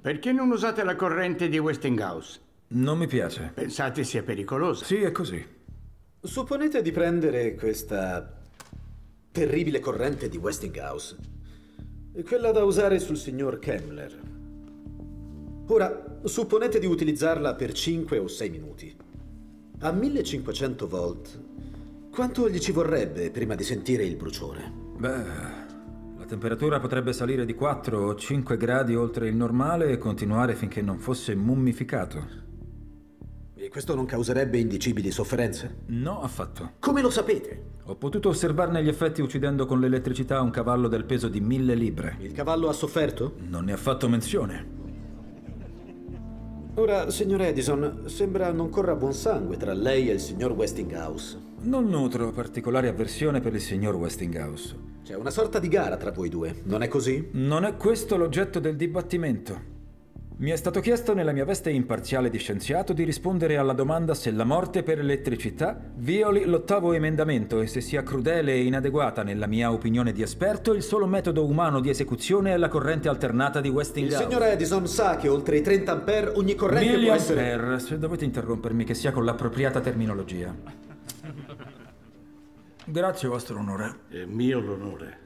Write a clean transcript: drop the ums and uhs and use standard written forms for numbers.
Perché non usate la corrente di Westinghouse? Non mi piace. Pensate sia pericolosa? Sì, è così. Supponete di prendere questa terribile corrente di Westinghouse, quella da usare sul signor Kemmler. Ora, supponete di utilizzarla per 5 o 6 minuti. A 1500 volt, quanto gli ci vorrebbe prima di sentire il bruciore? Beh, la temperatura potrebbe salire di 4 o 5 gradi oltre il normale e continuare finché non fosse mummificato. E questo non causerebbe indicibili sofferenze? No, affatto. Come lo sapete? Ho potuto osservarne gli effetti uccidendo con l'elettricità un cavallo del peso di 1000 libbre. Il cavallo ha sofferto? Non ne ha fatto menzione. Ora, signor Edison, sembra non corra buon sangue tra lei e il signor Westinghouse. Non nutro particolare avversione per il signor Westinghouse. C'è una sorta di gara tra voi due, non è così? Non è questo l'oggetto del dibattimento. Mi è stato chiesto nella mia veste imparziale di scienziato di rispondere alla domanda se la morte per elettricità violi l'8º emendamento e se sia crudele e inadeguata, nella mia opinione di esperto, il solo metodo umano di esecuzione è la corrente alternata di Il Westinghouse. signor Edison sa che oltre i 30 ampere ogni corrente può essere... Milliampere, se dovete interrompermi che sia con l'appropriata terminologia. Grazie, vostro onore. È mio l'onore.